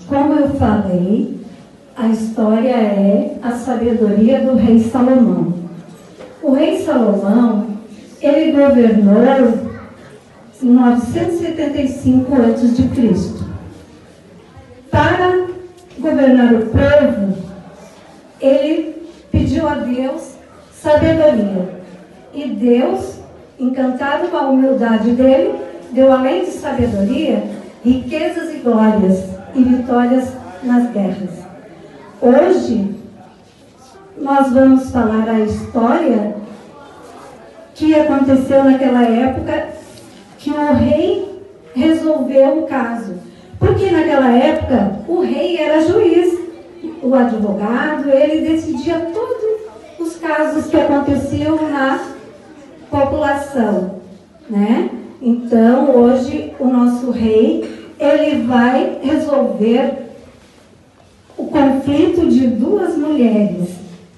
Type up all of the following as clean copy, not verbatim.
como eu falei, a história é a sabedoria do rei Salomão. O rei Salomão, ele governou em 975 a.C. Para governar o povo, ele pediu a Deus sabedoria. E Deus, encantado com a humildade dele, deu, além de sabedoria, riquezas e glórias e vitórias nas guerras. Hoje, nós vamos falar a história que aconteceu naquela época, que o rei resolveu o caso. Porque naquela época, o rei era juiz, o advogado, ele decidia todos os casos que aconteciam na população, né? Então, hoje, o nosso rei, ele vai resolver o conflito de duas mulheres.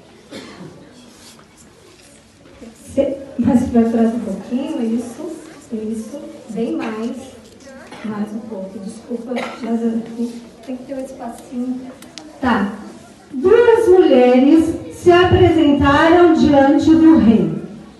Mais para trás um pouquinho, isso, bem mais um pouco, desculpa, mas tem que ter um espacinho. Tá. Duas mulheres se apresentaram diante do rei.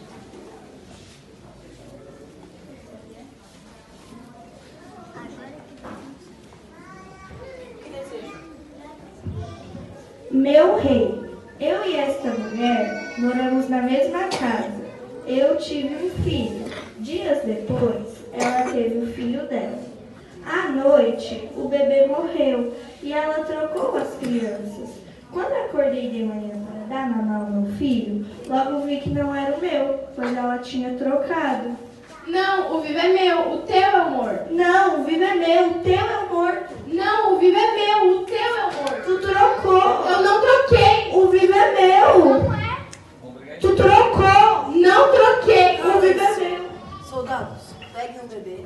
Meu rei, eu e esta mulher moramos na mesma casa. Eu tive um filho. Dias depois, ela teve o filho dela. À noite, o bebê morreu e ela trocou as crianças. Quando acordei de manhã para dar mamar ao meu filho, logo vi que não era o meu, pois ela tinha trocado. Não, o vivo é meu, o teu é morto. Não, o vivo é meu, o teu é morto. Não, o vivo é meu, o teu é morto. Tu trocou. Eu não troquei. O vivo é meu. Não é. Tu trocou. Não troquei. O vivo é meu. Soldados, peguem o bebê.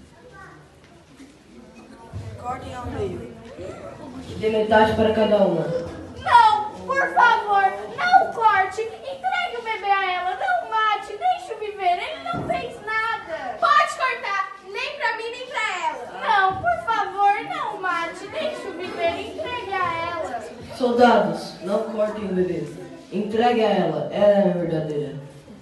Cortem ao meio. E dê metade para cada uma. Não, por favor, não corte. Entregue o bebê a ela, não mate, deixe-o viver. Ele não fez nada. Pode cortar, nem pra mim, nem pra ela. Não, por favor, não mate, deixe-o viver, entregue a ela. Soldados, não cortem o bebê. Entregue a ela, ela é a verdadeira.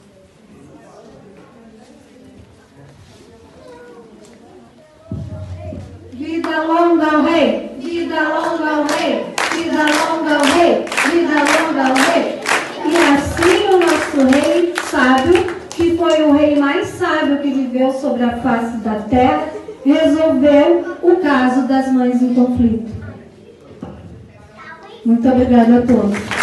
Vida longa ao rei, vida longa ao rei, vida longa ao rei, vida longa ao rei. E assim o nosso rei sábio, que foi o rei mais sábio que viveu sobre a face da terra, resolveu o caso das mães em conflito. Muito obrigada a todos.